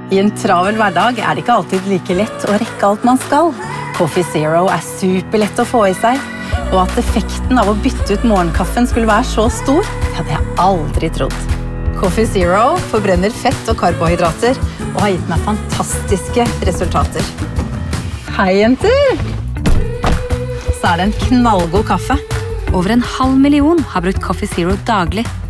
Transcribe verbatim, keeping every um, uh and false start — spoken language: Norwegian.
I en travel hverdag er det ikke alltid like lett å rekke alt man skal. Coffee Zero er superlett å få i seg, og at effekten av å bytte ut morgenkaffen skulle være så stor, det hadde jeg aldri trodd. Coffee Zero forbrenner fett og karbohydrater og har gitt meg fantastiske resultater. Hei, jenter! Så er det en knallgod kaffe. Over en halv million har brukt Coffee Zero daglig.